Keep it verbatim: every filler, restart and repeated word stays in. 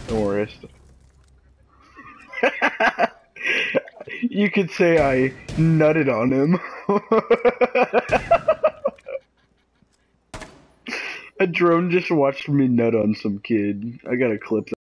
Don't worry. You could say I nutted on him. A drone just watched me nut on some kid. I got a clip.